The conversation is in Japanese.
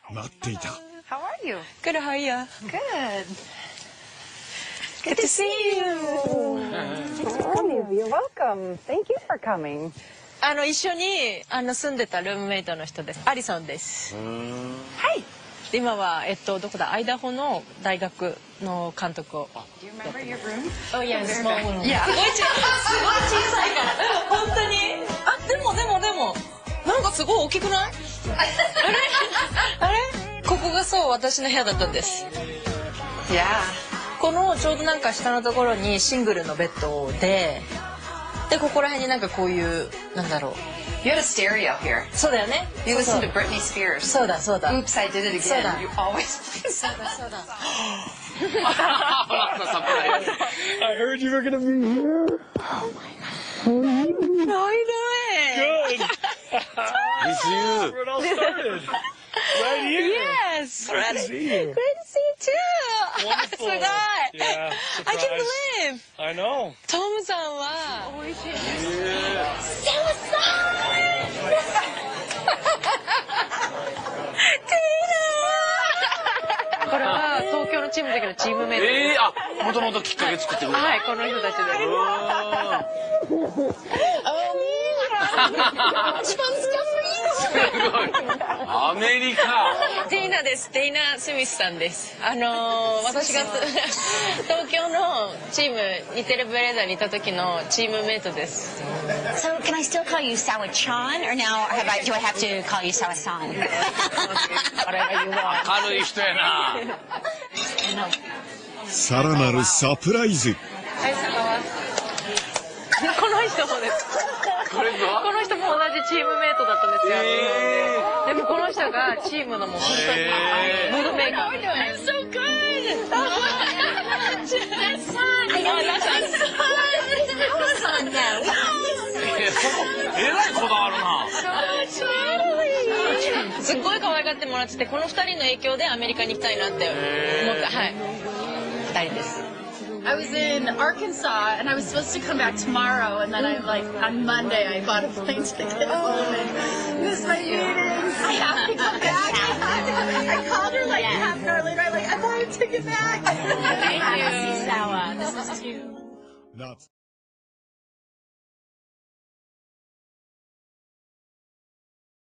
待っていた。 How are you? Good, how are you? Good. Good to see you. You're welcome. Thank you for coming. 一緒に住んでたルームメイトの人です。アリソンです。 はい。 で今はどこだ？アイダホの大学の監督を。 Do you remember your room? Oh yeah, small room. いや、 すごい小さいから。本当に。でもなんかすごい大きくない？あれ？ここがそう私の部屋だったんです。 いや。 このちょうどなんか下のところにシングルのベッドでここら辺になんかこういうなんだろう。 You had a stereo here. そうだよね。 You listened to Britney Spears. そうだ。 Oops, I did it again. そうだ。 You always. そうだ。 I heard you were gonna be here. Oh my god. How are you doing? Good. It's you. That's where it all started. Right here. Yes. Great to see you. Great to see you too. Wonderful. すごい。 Yeah. I can't Surprise. believe. I know. トムさんは美味しい。これは東京のチームだけどチームメイトです。 あ、もともときっかけ作ってくれた。 はい、この人たちです。 すごい。アメリカ。 ティーナです。ティーナ・スミスさんです。私が東京のチーム日テレブレーザーにいた時のチームメイトです。 So can I still call you Sawa-chan, or now do I have to call you Sawa-san? 明るい人やな。 さらなるサプライズ。 はい、この人もです。この人も同じチームメイトだったんですよ。でもこの人がチームのもう本当にムードメーカー。I'm so good. That's fun. I know that's fun. えらいこだわるな。 すっごい可愛がってもらってて、この2人の影響でアメリカに行きたいなって思った。はい。2人です。 I was in Arkansas and I was supposed to come back tomorrow, and then on Monday I bought a plane ticket home and missed my meeting. I have to come back. I called her like half an hour later. I bought a ticket back. Thank you. Sawa. This is too.